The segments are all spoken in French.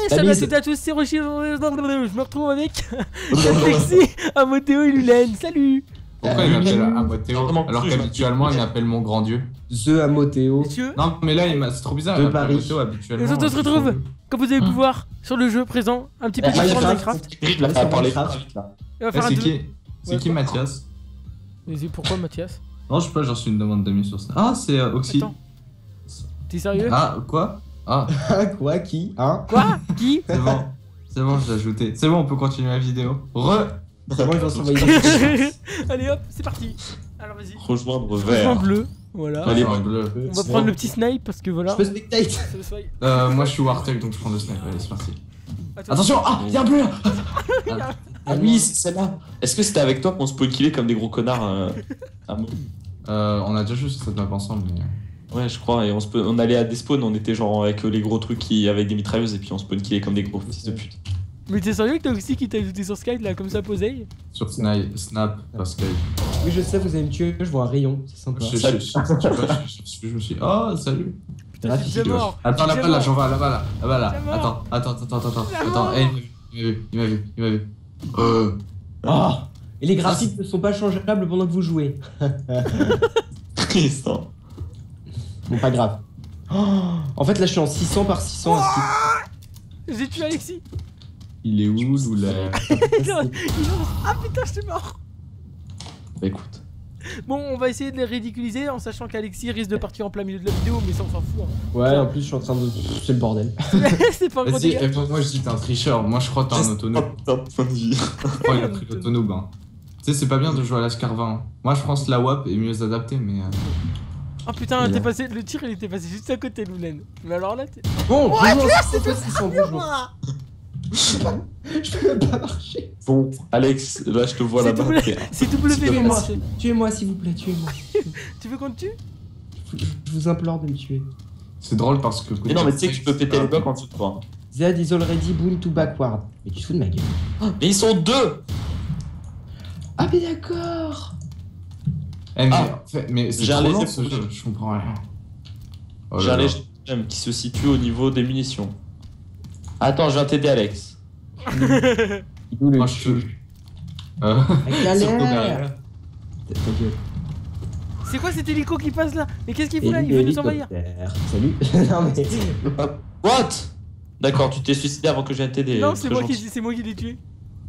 salut à toutes et à tous, c'est Rocher. Je me retrouve avec Alexis, Amothéo et Lulen. Salut. Pourquoi il m'appelle Amothéo alors qu'habituellement il m'appelle mon grand dieu? The Amothéo. Non mais là c'est trop bizarre, il m'appelle Amothéo habituellement. Et on se retrouve, comme vous avez pu voir, sur le jeu présent, un petit peu de Minecraft. C'est qui Mathias? Pourquoi Mathias? Non je sais pas, j'ai reçu une demande d'amis sur ça. Ah c'est Oxy. Attends. T'es sérieux? Ah quoi? Ah. Quoi? Qui? Hein? Quoi? Qui? C'est bon, j'ai ajouté. C'est bon, on peut continuer la vidéo. C'est bon, ils vont s'envoyer. Allez hop, c'est parti. Alors vas-y. Rejoindre vert. Bleu, voilà. Allez, bleu. On va prendre le petit snipe parce que voilà. Je peux spectate. Moi je suis Wartech donc je prends le snipe. Allez, c'est parti. Attention! Ah! Y'a un bleu là! Ah oui, c'est celle-là. Est-ce que c'était avec toi qu'on spawn killait comme des gros connards on a déjà joué sur cette map ensemble, mais. Ouais, je crois, et on allait à des spawns, on était genre avec les gros trucs avec des mitrailleuses, et puis on spawn killait comme des gros fils de pute. Mais t'es sérieux que t'as aussi qui t'a ajouté sur Skype là, comme ça, posé? Sur Snap, parce que. Oui, je sais, vous allez me tuer, je vois un rayon, c'est sympa. Je me suis. Oh, salut! Putain, je suis mort! Attends, là-bas, j'en vais, là-bas, là. Attends, il m'a vu. Oh! Et les graphiques ne sont pas changeables pendant que vous jouez. Tristan. Bon, pas grave. Oh, en fait, là, je suis en 600 par 600. J'ai tué Alexis! Il est où, Loula? Ah putain, je suis mort! Bah écoute. Bon, on va essayer de les ridiculiser en sachant qu'Alexis risque de partir en plein milieu de la vidéo, mais ça on s'en fout. Hein. Ouais, en plus, je suis en train de. C'est le bordel. C'est pas un gros Vas-y, dégât. moi je dis t'es un tricheur. Moi je crois que t'es un autonome. Top point de vue. Oh, il a pris l'autonome. Hein. Tu sais, c'est pas bien de jouer à la Scarva. Hein. Moi je pense que la WAP est mieux adaptée, mais. Oh putain, t'es passé, le tir il était passé juste à côté de Loulen. Mais alors là, t'es. Bon, ouais, c'est pas 600, bonjour. Je peux même pas marcher. Bon, Alex, là je te vois là-bas. C'est W, tuez-moi. Tuez-moi s'il vous plaît, tuez-moi. Tu veux qu'on te tue? Je vous implore de me tuer. C'est drôle parce que. Mais non, mais tu sais que tu peux péter les blocs en dessous de toi. Z is already boon to backward. Mais tu te fous de ma gueule. Mais ils sont deux! Ah, mais d'accord! Mais c'est trop lent ce jeu, je comprends rien. J'ai un légitime qui se situe au niveau des munitions. Attends, je viens t'aider, Alex. Moi je suis. Galère! C'est quoi cet hélico qui passe là? Mais qu'est-ce qu'il fout là? Il veut nous envahir. Salut. Non mais. What? D'accord, tu t'es suicidé avant que je vienne t'aider. Non, c'est moi qui l'ai tué.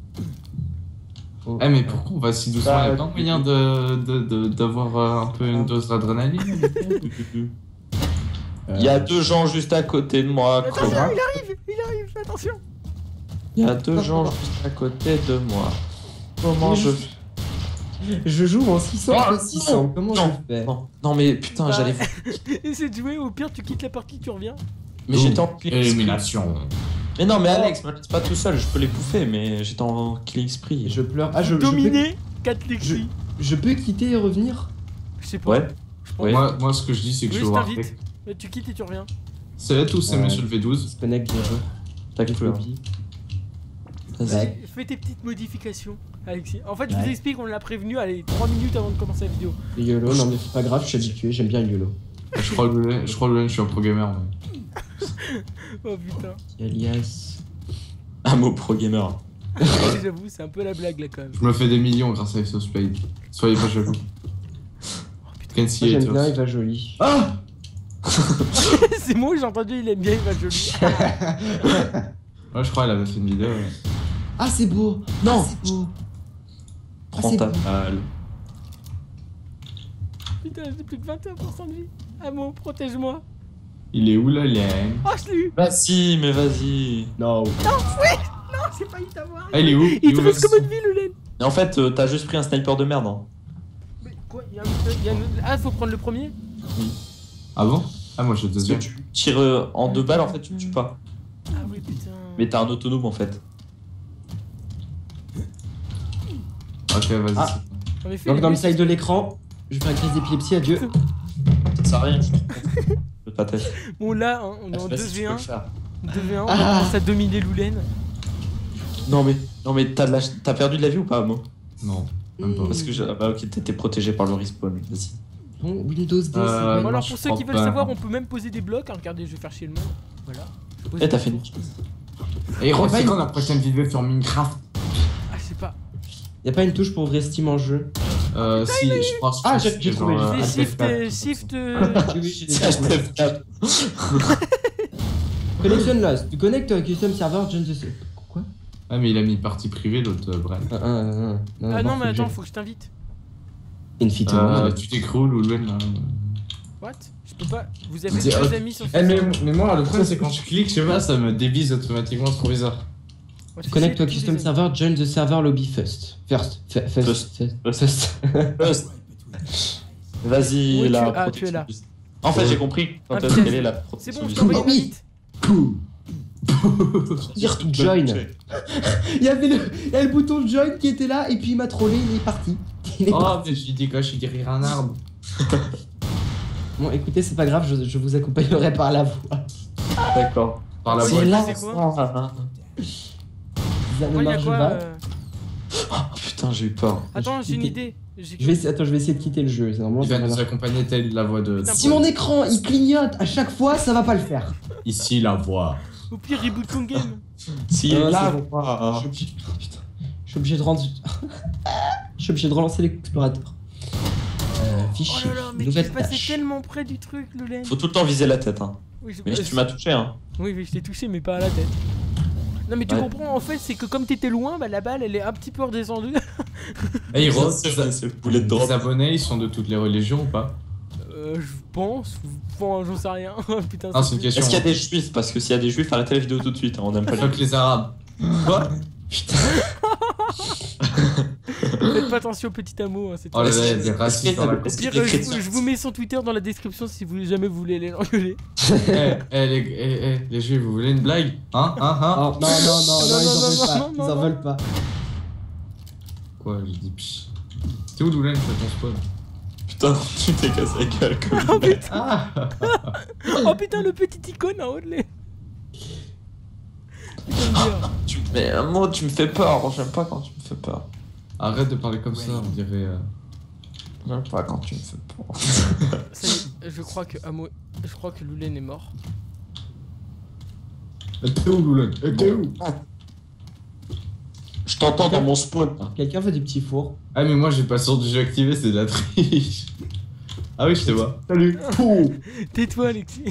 Eh mais pourquoi on va si doucement? Il y a pas moyen d'avoir un peu une dose d'adrénaline? Il y a deux gens juste à côté de moi. Attention, il arrive, fais attention. Il y a deux gens juste à côté de moi. Comment je joue en 600 par 600, comment je fais? Non mais putain, j'allais... Essaye de jouer, au pire tu quittes la partie, tu reviens. Mais j'étais en élimination. Mais non mais Alex, me laisse pas tout seul, je peux les bouffer, mais j'étais en killing spree. Je pleure. Ah, Dominé 4 Lexi. Je peux quitter et revenir? Je sais pas. Ouais. Moi ce que je dis c'est que je suis Wartech. Tu quittes et tu reviens. C'est tous c'est monsieur le V12. Connect bien joué. T'as que Vas-y. Fais tes petites modifications, Alexis. En fait, je vous explique, on l'a prévenu, allez, 3 minutes avant de commencer la vidéo. Le YOLO, non mais c'est pas grave, je suis habitué, j'aime bien le YOLO. Je crois que je suis un pro gamer. Oh putain. Alias. Un mot pro gamer. J'avoue, c'est un peu la blague là quand même. Je me fais des millions grâce à Exo Spade. Soyez pas jaloux. J'aime bien, il va joli. Ah! C'est moi, j'ai entendu, il aime bien, il va joli. Ouais, je crois qu'elle avait fait une vidéo. Ouais. Ah, c'est beau! Non! C'est beau! Prends ta balle. Putain, j'ai plus que 21% de vie. Amo, protège-moi. Il est où là, Lien? Oh, je l'ai eu! Vas-y, mais vas-y. Non! Non, oui! Non, j'ai failli t'avoir. Ah, il est où? Il te reste combien de vie, Lulen? Et en fait, t'as juste pris un sniper de merde. Hein. Mais quoi? Ah, faut prendre le premier? Oui. Ah bon? Ah, moi je te deuxième. Tu tires en 2 balles, en fait, tu tues pas. Ah oui, putain. Mais t'as un autonome en fait. Ok, vas-y. Ah. Donc dans le side de l'écran, je vais faire une crise d'épilepsie, adieu. Ça sert à rien, je pas tête. Bon là, on est en 2v1. 2v1, on Ah. commence à dominer Loulen. Non mais t'as perdu de la vie ou pas, Mo? Non, même pas. Parce que bah ok, t'étais protégé par le respawn, vas-y. Bon, Windows 10. Bon, alors moi, pour je ceux qui crois veulent pas. savoir, on peut même poser des blocs. Hein, regardez, je vais faire chier le monde. Voilà. Eh, t'as fait une chose. Et Rose, Pas c'est une- quand la prochaine vidéo sur Minecraft? Ah, je sais pas. Y'a pas une touche pour ouvrir Steam en jeu? Si, je pense. Ah, que j'ai c'est trouvé, genre, j'ai C'est Alt F4. shift. Oui, j'ai des C'est cartes. Connexion lost. Tu connectes un custom server, je ne sais. Quoi? Ah, mais il a mis partie privée, l'autre Brent. Ah non, mais attends, faut que je t'invite. Infito. Tu t'écroules ou là. What? Je peux pas. Vous avez C'est- deux amis sur ce Eh, mais, serveur. mais moi, le problème, c'est quand je clique, je sais pas, ça me dévise automatiquement, c'est trop bizarre. Moi, je Connect to a sais tous custom les amis. server, join the server lobby first. First. Vas-y, Oui, la tu- ah, protection tu es là. du- En fait, j'ai compris quand Ah, est-ce putain, qu'elle est la C'est protection bon, je du t'envoie Oh, une oui. invite. Dire to join. Il y avait le bouton join qui était là et puis il m'a trollé, il est parti. Il est Oh, parti. mais je dis quoi, je suis derrière un arbre. Bon, écoutez, c'est pas grave, je vous accompagnerai par la voix. D'accord. Par la C'est voix. là. C'est quoi Ah, Ça ne Moi, il y a marche quoi pas. putain, j'ai eu peur. Attends, j'ai une quitter. idée. J'ai- Attends, je vais essayer de quitter le jeu. C'est normalement Il ça va va nous marcher. accompagner telle la voix de. Putain, Si mon écran il clignote à chaque fois, ça va pas le faire. Ici, la voix. Au pire, reboot ton game. Si, Ah, là, c'est bon. ah. Putain, je suis obligé de rendre. Je suis obligé de relancer l'explorateur. Oh Fichier. là là, mais tu Nouvelle passais tâche. tellement près du truc, Loulen. Faut tout le temps viser la tête, hein. Oui, Mais tu m'as touché, hein. Oui, je t'ai touché, mais pas à la tête. Non, mais tu Ouais. comprends, en fait, c'est que comme t'étais loin, bah, la balle, elle est un petit peu redescendue. Hey, Rose, C'est le boulet de drop. les abonnés, ils sont de toutes les religions ou pas? Je pense. Bon, j'en sais rien. Putain, Ah, c'est une question. Est-ce qu'il y a des juifs? Parce que s'il y a des juifs, arrêtez la vidéo tout de suite, hein, on aime pas les Fuck les arabes. Quoi? Faites pas attention au petit hameau, hein, c'est tout. Oh là là, il y a Est-ce des racistes dans la Au pire, je vous mets son Twitter dans la description si vous jamais vous voulez aller l'engueuler. les juifs, vous voulez une blague? Hein? Oh, non, ils en non, veulent pas. non, Ils non, en non. veulent pas. Quoi? Je dis psh. C'est où Doulen, fait ton spawn? Putain, tu t'es cassé la gueule comme Oh putain, Ah! oh putain, le petit icône en haut de lait. Putain, Mais un mot, tu me fais peur. J'aime pas quand tu me fais peur. Arrête de parler comme ça, on dirait. J'aime pas quand tu me fais peur. ça y est, je crois que Loulen est mort. T'es où Doulen? T'es où? Je t'entends dans mon spawn. Quelqu'un veut du petit four. Ah, mais moi j'ai pas sur du jeu activé, c'est de la triche. Ah oui, je te vois. Salut! Pouh! Tais-toi, Alexis.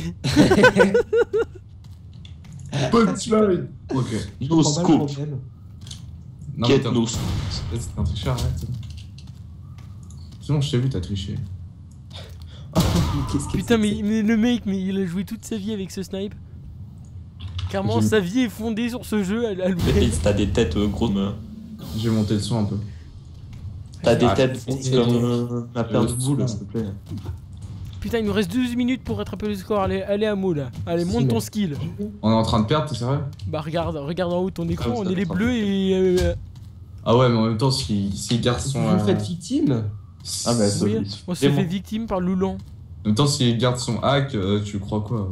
Punchline! Ok. No Prends pas le scoop. problème. Non, Get mais t'es no scoop. un tricheur, arrête. C'est bon, je t'ai vu, t'as triché. Qu'est-ce que Putain, c'est mais le mec, mais il a joué toute sa vie avec ce snipe. Clairement, J'aime- sa vie est fondée sur ce jeu à Mais Loulen. t'as des têtes grosses. J'ai monté le son un peu. T'as des Ah, têtes c'est- comme ma paire de le boules, son. s'il te plaît. Putain, il nous reste 12 minutes pour rattraper le score. Allez à Mo là. Allez, monte ton skill. On est en train de perdre, t'es sérieux? Bah, regarde en haut ton écran. Ah, On ça est les va, bleus et. Ah ouais, mais en même temps, s'il garde son. Vous vous faites victime? Ah, mais Oui, ça- on se fait victime par Loulan. En même temps, s'il garde son hack, tu crois quoi?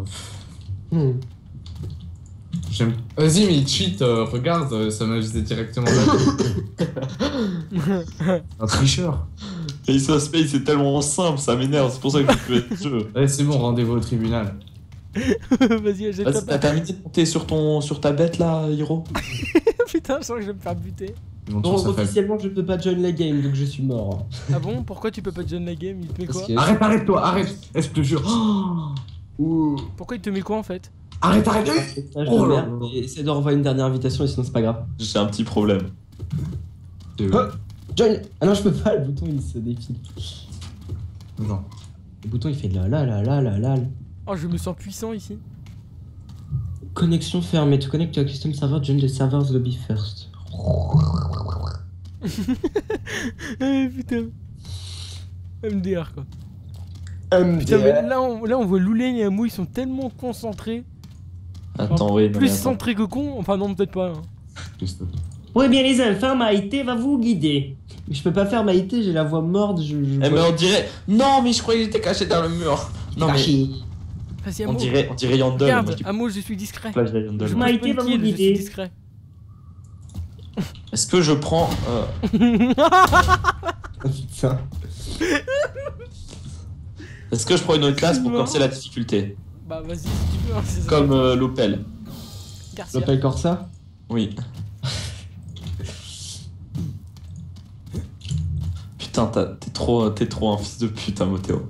J'aime. Vas-y, mais il cheat, regarde, ça m'a visé directement là. Un tricheur. Ace of Space, c'est tellement simple, ça m'énerve, c'est pour ça que je peux être jeu. Allez, c'est bon, rendez-vous au tribunal. Vas-y, jette ta Vas-y, t'as balle. terminé de monter sur ta bête là, Hiro? Putain, je sens que je vais me faire buter. Ils vont Bon, tous s'affaler. officiellement, je ne peux pas join la game, donc je suis mort. Ah bon? Pourquoi tu peux pas join la game? Il te met quoi? Parce que- Arrête, arrête! Est-ce que je te jure? Oh Ouh. Pourquoi il te met quoi en fait? Arrête! Message Oh de là merde, et essaie de renvoyer une dernière invitation, et sinon c'est pas grave. J'ai un petit problème. Join. Ah non, je peux pas, le bouton il se défile. Non. Le bouton il fait la la la la la la. Oh, je me sens puissant ici. Connexion fermée. To connect to a custom server, join the server's lobby first. Putain. MDR quoi. Putain, mais là on voit Loulen et Amou, ils sont tellement concentrés. Attends, oui, non, Plus mais attends. centrés que cons. Enfin, non, peut-être pas. Hein. Oui, bien les enfants, Maïté va vous guider. Mais je peux pas faire Maïté, j'ai la voix morte. Je Eh, mais on dirait. Non, mais je croyais que j'étais caché dans le mur. Non, mais. Vas-y, On Amou. dirait Yandel. Moi, Regarde, je dis Amou, je suis discret. là, je dirais Yandel. Je Ma- pose Maïté pas va une vous kill, je suis guider. discret. Est-ce que je prends. Putain. Est-ce que je prends une autre classe pour Non. corser la difficulté? Bah, vas-y si tu veux. Hein, c'est ça. Comme l'Opel. Tu m'appelles Corsa? Oui. Putain, t'es trop un fils de pute, hein, Motéo.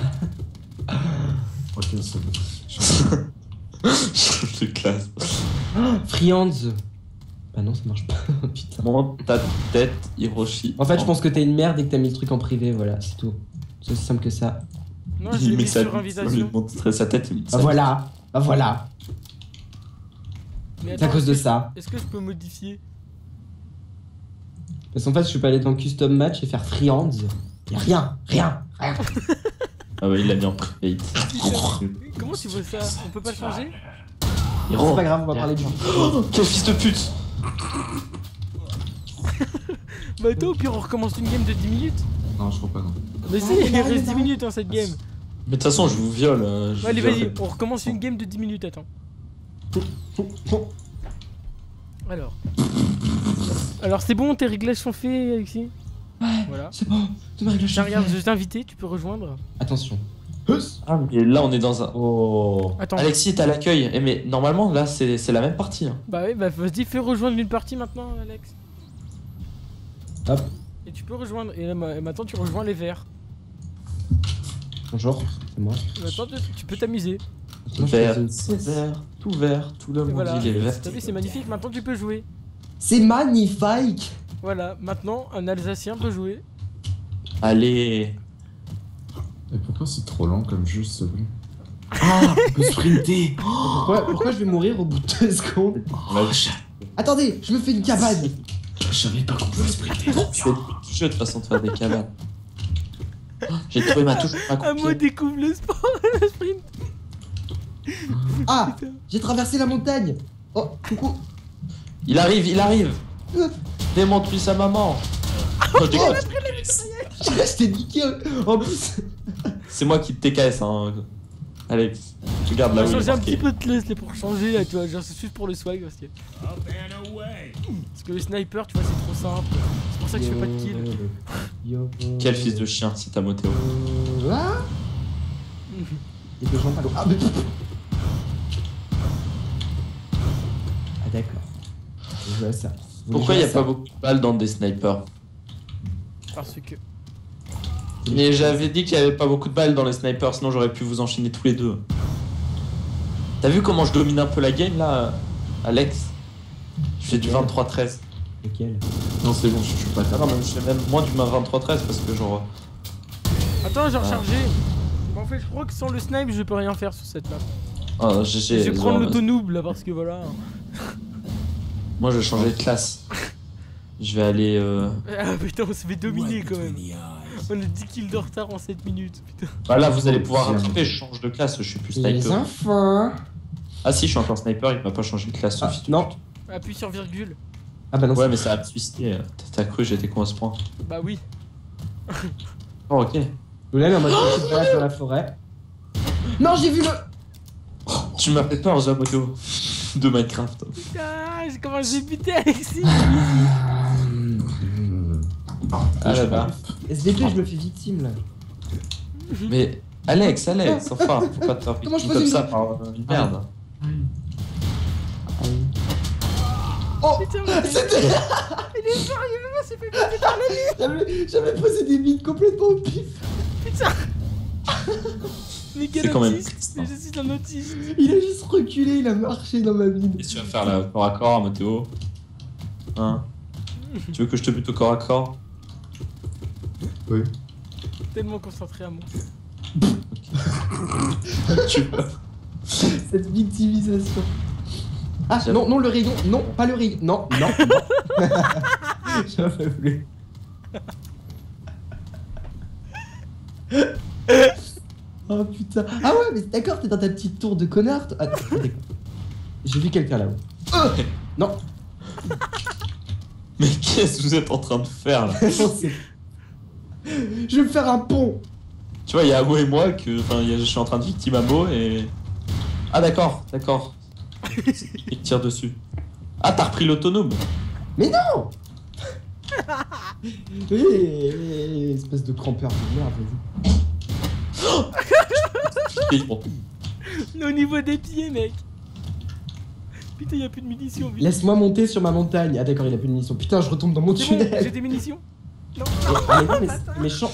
Ok, c'est bon. Je te classe. Friands. Bah non, ça marche pas. Putain. Monte ta tête, Hiroshi. En fait, je pense que t'es une merde et que t'as mis le truc en privé, voilà, c'est tout. C'est aussi simple que ça. Non, je l'ai mis sur invitation. Il montrerait sa tête, il me dit Bah voilà, bah voilà. Mais C'est à attends, cause de ça. Est-ce que je peux modifier? Parce qu'en fait, je peux aller dans custom match et faire Friands. Y'a rien. Ah bah il l'a mis en private. Comment tu veux ça? On peut pas le changer? C'est pas grave, on va parler du jeu. Oh, quel fils de pute! Bah attends, au pire on recommence une game de 10 minutes. Non, je crois pas, non. Mais si, il reste 10 minutes dans cette game. Mais de toute façon, je vous viole. Allez, vas-y, on recommence une game de 10 minutes, attends. Alors c'est bon, tes réglages sont faits, Alexis? Ouais, voilà. c'est bon, tout ma règle. Tiens, regarde, je t'ai invité, tu peux rejoindre. Attention. Ah, mais là, on est dans un. Oh. Attends. Alexis, t'as l'accueil. Eh, mais normalement, là, c'est la même partie. Hein. Bah oui, bah vas-y, fais rejoindre une partie maintenant, Alex. Hop. Et tu peux rejoindre, et maintenant tu rejoins les verts. Bonjour, c'est moi. Maintenant tu peux t'amuser. Vert, c'est vert, tout le Et monde voilà, il est vert. t'as vu, c'est magnifique, maintenant tu peux jouer. C'est magnifique. Voilà, maintenant un Alsacien peut jouer. Allez. Et pourquoi c'est trop lent comme jeu, ce bruit? Ah, on peut sprinter. Pourquoi je vais mourir au bout de 2 secondes? Attendez, je me fais une cabane. Je savais pas qu'on pouvait sprinter. C'est du jeu de façon de faire des cabanes. J'ai trouvé ma touche. Ah, moi découvre le sport, le sprint. Ah, j'ai traversé la montagne. Oh, coucou. Il arrive. Démonte-lui sa maman. Oh, je déconne. Je t'ai niqué. En plus. Ah, C'est moi qui te TKS, hein. Alex, tu gardes On là va où il est changer un marqué. petit peu de classe là pour changer là, tu vois, genre c'est juste pour le swag parce que... Parce que le sniper, tu vois, c'est trop simple. C'est pour ça que je fais pas de kill. Quel fils de chien, c'est ta Motéo. Ah, il y a 2 gens pas loin. Ah, mais... Ah d'accord. Je vois ça. Pourquoi il n'y a pas beaucoup de balles dans des snipers? Parce que... Mais j'avais dit qu'il n'y avait pas beaucoup de balles dans les snipers, sinon j'aurais pu vous enchaîner tous les deux. T'as vu comment je domine un peu la game là, Alex? Je fais du 23-13. Lequel? Non, c'est bon, je suis pas Ah tard. non, même, je fais même moins du 23-13 parce que genre... Attends, j'ai rechargé. Bon, en fait, je crois que sans le snipe, je peux rien faire sur cette map. Ah, Je vais prendre l'auto-noob là parce que voilà. Moi je vais changer de classe. Je vais aller... Ah putain, on se fait dominer quand même. On a 10 kills de retard en 7 minutes, putain. Bah là vous allez pouvoir rattraper, je change de classe, je suis plus Les sniper. enfants. Ah si, je suis encore sniper, il m'a pas changé de classe. Ah, Sophie. non. Appuie sur virgule. Ah bah non. Ouais mais ça va me suicider. T'as cru j'étais con à ce point. Bah oui. Oh ok. Vous l'avez en mode petite balade dans la forêt. Non, j'ai vu le... Tu m'as fait peur, Zamoto. De Minecraft. Putain, comment j'ai buté Alexis. Ah là-bas. SVP, je me fais victime là. Mais Alex, enfin, faut pas te faire Comment je victime faisais comme une- ça par une merde. Oh, Putain, mais... c'était... Il est sérieux, il s'est fait buter par la J'avais posé des bides complètement au pif. putain. Mais quel C'est quand même autiste. triste, Mais hein. je suis un autiste. Il a juste reculé, il a marché dans ma bide. Qu'est-ce que tu vas faire là, corps à corps, Matteo? Hein? Tu veux que je te bute au corps à corps? Oui. Tellement concentré à moi. Tu veux? Cette victimisation. Ah non, non, le rayon, non, pas le rayon, non, non, non. J'avais voulu. Oh putain. Ah ouais, mais d'accord, t'es dans ta petite tour de connard. Ah, d'accord. J'ai vu quelqu'un là-haut. Non. Mais qu'est-ce que vous êtes en train de faire là? Je vais me faire un pont. Tu vois, il y a Amo et moi que. Enfin, je suis en train de victime Amo et. Ah, d'accord. Il tire dessus. Ah, t'as repris l'autonome. Mais non. Oui, espèce de crampeur de merde, vas-y. Bon. Au niveau des pieds, mec. Putain, y'a plus de munitions, vite. Laisse-moi monter sur ma montagne. Ah d'accord, il a plus de munitions. Putain, je retombe dans mon C'est bon, tunnel. j'ai des munitions. Non, Ah, mais non, mais c'est méchant.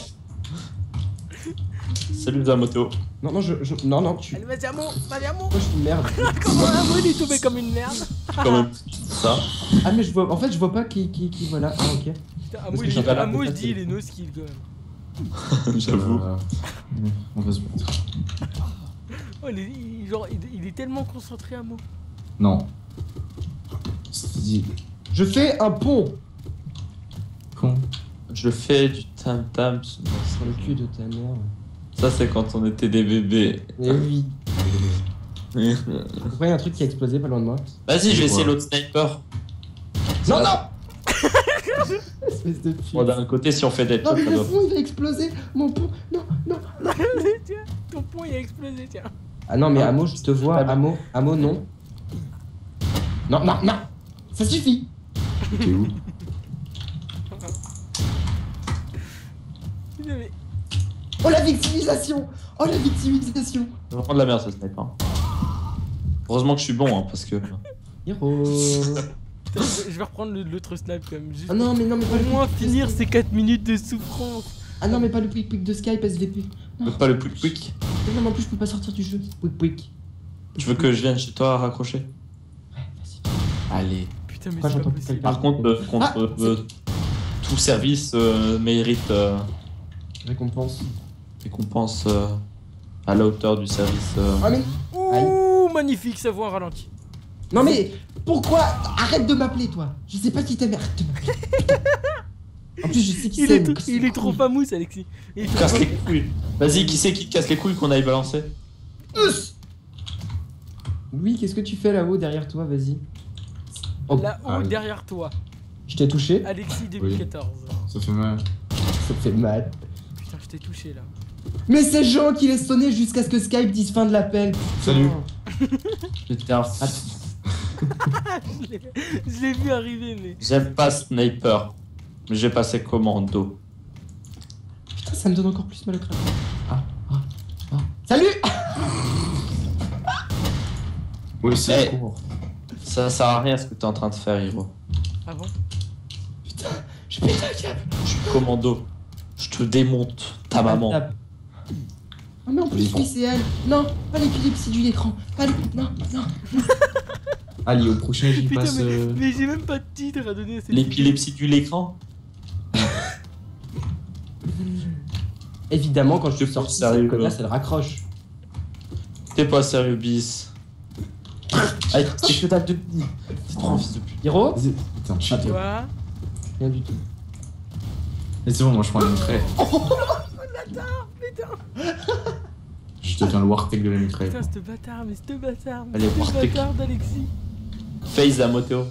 Salut Zamoto. Non, non, non, non, tu. allez, vas-y, Amo, vas-y, Amo. Moi, je suis une merde. Comment Amo, il est tombé comme une merde. Quand même ça. Ah, mais je vois. En fait, je vois pas qui voilà. Ah, ok. Putain, Parce Amo, que il j'ai dit, pas l'air Amo, de il passer. dit, il est no skill quand même. J'avoue. On va se battre. Oh, genre, il est tellement concentré, Amo. Non. C'est dit. Je fais un pont Con. Je fais du tam-tam. sur le cul de ta mère. Ça, c'est quand on était des bébés. Eh oui. Pourquoi il y a un truc qui a explosé pas loin de moi? Vas-y, je vais essayer l'autre sniper. Non, non. Espèce de fille. Bon, d'un côté, si on fait des Non, mais ça le doit- fond il va exploser. Mon pont. Non, non. Tiens, ton pont, il a explosé, tiens. Ah non, mais Amo, je te vois. Amo, Amo, non. Non, non, non. Ça suffit. T'es où? Putain, mais... Oh la victimisation. Oh la victimisation. C'est vraiment de la merde, ce sniper. Heureusement que je suis bon, hein, parce que. Hiro. Putain, je vais reprendre l'autre snap quand même. Juste Ah non, mais non, mais pas au le moins quick. finir ces 4 minutes de souffrance. Ah non, mais pas le quick de Skype SVP. Pas le quick quick. Non, mais en plus, je peux pas sortir du jeu. Quick. Tu veux que je vienne chez toi à raccrocher? Ouais, vas-y. Allez. Putain, mais Pourquoi c'est pas j'entends plus possible. quelqu'un? Par contre, tout service mérite Récompense. récompense à la hauteur du service. Ah, mais. Ouh, magnifique, ça voit un ralenti. Non, mais. Pourquoi? Arrête de m'appeler, toi. Je sais pas qui t'aime, arrête de m'appeler. En plus, je sais qui Il c'est. est trop famous, Alexis. Il est trop Casse les famous. couilles. Vas-y, qui c'est qui te casse les couilles qu'on aille balancer? Louis, qu'est-ce que tu fais là-haut derrière toi? Vas-y. Oh, Là-haut, ah oui. derrière toi. je t'ai touché. Alexis 2014. Ça fait mal. Ça te fait mal. Putain, je t'ai touché là. Mais c'est Jean qui laisse sonner jusqu'à ce que Skype dise fin de l'appel. Salut. J'étais un Je l'ai vu arriver, mais. J'aime pas sniper. Mais j'ai passé commando. Putain, ça me donne encore plus mal au crâne. Ah. Salut. Oui, c'est Eh, ça sert à rien ce que t'es en train de faire, Hiro. Ah bon? Putain, je pète un câble. Je suis commando. Je te démonte ta maman. Ah, mais en plus, oui, c'est elle. Non, pas l'épilepsie du l'écran. Pas non. Allez, au prochain, j'y Putain, passe. mais j'ai même pas de titre à donner à cette L'épilepsie du l'écran? Évidemment, quand je T'es suis pas sorti, sérieux, cette connasse, elle raccroche. T'es pas sérieux, bis. Allez, c'est que dalle de vie. C'est trop un fils de pute. Hiro? Vas-y. Putain, cheat. Toi. Rien du tout. Mais c'est bon, moi je prends une mitraille. Putain, Je deviens le Wartech de la mitraille. putain, ce bâtard, mais ce bâtard. Allez, Ce Wartech. bâtard d'Alexis. Face à Moteo.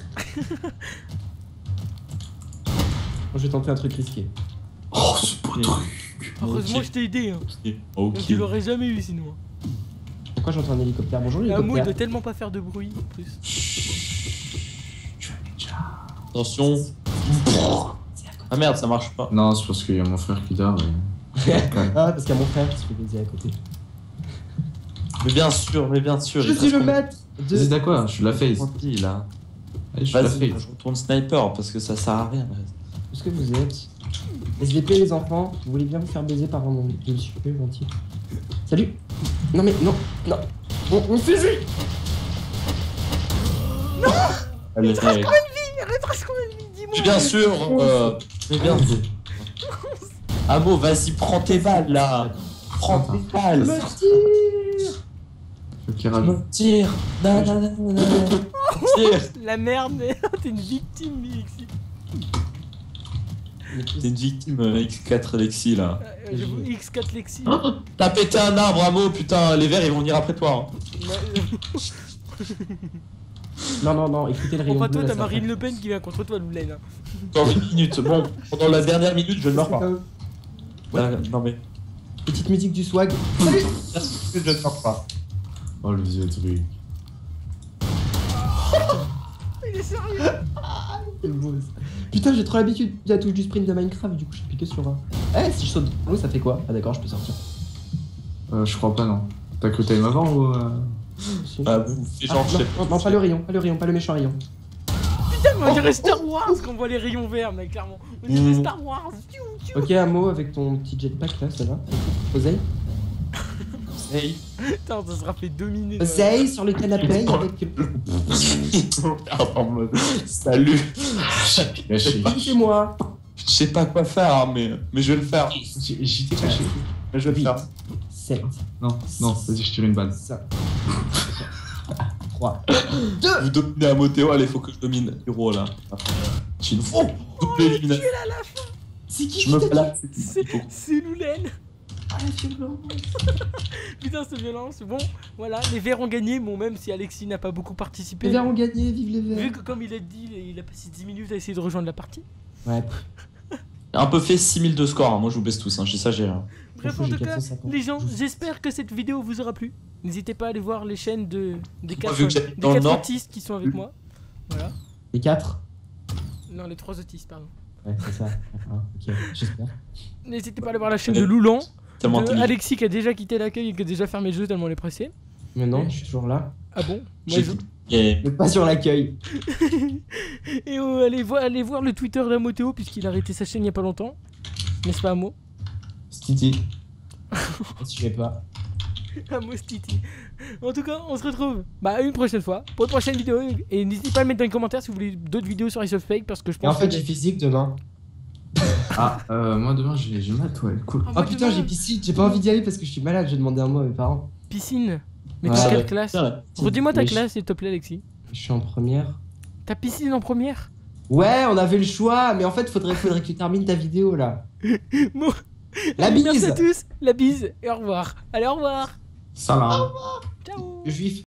Je vais tenter un truc risqué. Oh, c'est pas truc. Heureusement que je t'ai aidé, hein. Ok. Tu l'aurais jamais eu sinon. Pourquoi j'entends un hélicoptère? Bonjour Amo, il l'hélicoptère. doit tellement pas faire de bruit en plus. Tu vas déjà. Attention. Ah merde, ça marche pas. Non, c'est parce qu'il y a mon frère qui dort. Ah, parce qu'il y a mon frère qui se fait baiser à côté. Mais bien sûr. Je suis le maître de. Vas-y, d'accord, je suis la face. Tranquille là. Allez, je suis la Vas-y, face. je retourne sniper parce que ça sert à rien. Où est-ce que vous êtes? SVP les enfants, vous voulez bien vous faire baiser par un monsieur gentil? Salut. Non mais non. On fusil. Allez, allez. Il reste combien de vie? Dis-moi. Mais bien sûr. Mais bien sûr. Amo, vas-y, prends tes balles là. Prends tes balles. Me tire. Faut qu'il rajoute. Tire. Tire. La merde, mais t'es une victime, Alexis. T'es une victime X4 Alexis là. J'avoue, X4 Lexi. T'as pété un arbre, Amo, putain, les verts ils vont venir après toi. Non, écoutez le rayon Pas bleu. toi, là, t'as ça Marine fait- Le Pen qui vient contre toi, Loulaine. Dans une minute, bon, pendant la dernière minute, je ne meurs pas. Non mais, Petite musique du swag. je ne meurs pas. Oh, le vieux truc. Il est sérieux. C'est beau, ça. Putain, j'ai trop l'habitude de la touche du sprint de Minecraft, du coup je appuie que sur un. Eh, si je saute dans l'eau, ça fait quoi? Ah d'accord, je peux sortir. Je crois pas, non. T'as cru time avant ou. Bah, vous faites genre, je sais pas. Non, pas le rayon, pas le méchant rayon. Putain, mais on dirait Star Wars quand on voit les rayons verts, mec, clairement. On dirait Star Wars. Ok, un mot avec ton petit jetpack là, ça va? Oseille? Putain, ça sera fait 2 minutes. Oseille sur le canapé avec. Salut. C'est moi. Je sais pas quoi faire, hein, mais je vais le faire. J'étais caché. Mais je vais le faire. 7. Non, vas-y, je tire une balle. 5. 3. Vous dominez Amotéo, allez, faut que je domine Hiro là. J'ai une faux double élimination. C'est qui Je me fais là. C'est Loulen. Ah, la violence. Putain, c'est violent, c'est bon. Voilà, les Verts ont gagné, bon, même si Alexis n'a pas beaucoup participé. Les Verts ont gagné, vive les Verts. Vu que, comme il a dit, il a passé 10 minutes à essayer de rejoindre la partie. Ouais. Un peu fait 6000 de score, hein. Moi je vous baisse tous, hein. Je dis ça, j'ai rien. Bref, en tout cas, les gens, j'espère que cette vidéo vous aura plu. N'hésitez pas à aller voir les chaînes des 4 autistes qui sont avec moi. Voilà. Les 4? Non, les 3 autistes, pardon. Ouais, c'est ça. Ok, j'espère. N'hésitez pas à aller voir la chaîne de Loulan, Tellement de Alexis qui a déjà quitté l'accueil et qui a déjà fermé le jeu tellement on est pressé. Mais non, je suis toujours là. Ah bon? Moi, Mais pas sur l'accueil. Et allez voir le Twitter d'Amotéo puisqu'il a arrêté sa chaîne il y a pas longtemps. N'est-ce pas, Amo? Stiti. Je sais pas. Amo Stiti. En tout cas, on se retrouve une prochaine fois pour une prochaine vidéo. Et n'hésitez pas à le mettre dans les commentaires si vous voulez d'autres vidéos sur Ice of Fake parce que je pense. Et en fait, j'ai physique demain. Ah, moi demain j'ai maths, ouais, cool. Oh putain, j'ai piscine, j'ai pas envie d'y aller parce que je suis malade, j'ai demandé un mot à mes parents. Piscine? Mais Ouais. dans quelle classe? Putain, Redis-moi ta Mais classe s'il te plaît, Alexis. Je suis en première. Ta piscine en première? Ouais, on avait le choix, mais en fait, faudrait que tu termines ta vidéo là. Bon. La Allez, merci bise. à tous, la bise et au revoir. Allez, au revoir. Salam. Ciao. Juif.